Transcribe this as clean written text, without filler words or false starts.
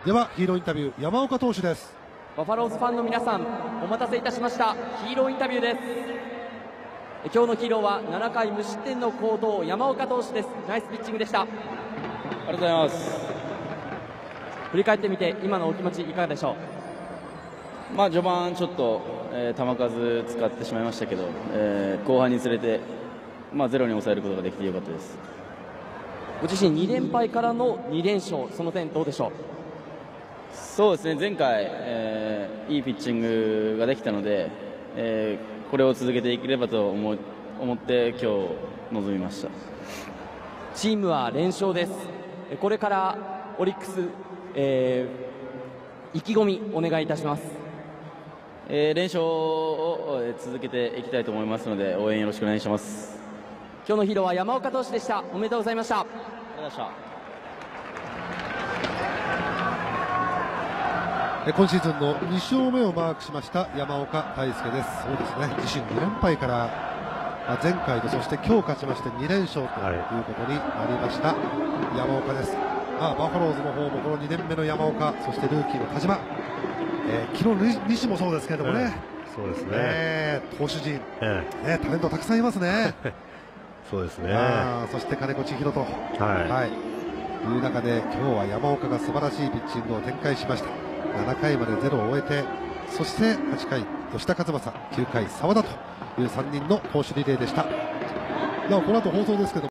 ではヒーローインタビュー、山岡投手です。 バファローズファンの皆さん、お待たせいたしました。ヒーローインタビューです。今日のヒーローは7回無失点の好投、山岡投手です。ナイスピッチングでした。 ありがとうございます。 振り返ってみて今のお気持ちいかがでしょう。序盤ちょっと、球数使ってしまいましたけど、後半につれて、ゼロに抑えることができてよかったです。 ご自身2連敗からの2連勝、その点どうでしょう。 そうですね、前回、いいピッチングができたので、これを続けていければと思って今日臨みました。 チームは連勝です。これからオリックス、意気込みお願いいたします。 連勝を続けていきたいと思いますので応援よろしくお願いします。 今日のヒーローは山岡投手でした。おめでとうございました。 ありがとうございました。 今シーズンの2勝目をマークしました山岡泰輔です。そうですね、自身2連敗から前回とそして今日勝ちまして2連勝ということになりました山岡です。バファローズの方もこの2年目の山岡、そしてルーキーの田島、昨日西もそうですけれどもね、 そうですね、 投手陣、タレントたくさんいますね。 そうですね。 そして金子千尋と、いう中で今日は山岡が素晴らしいピッチングを展開しました。7回までゼロを終えて、そして8回吉田和正、9回澤田という3人の投手リレーでした。なおこの後放送ですけど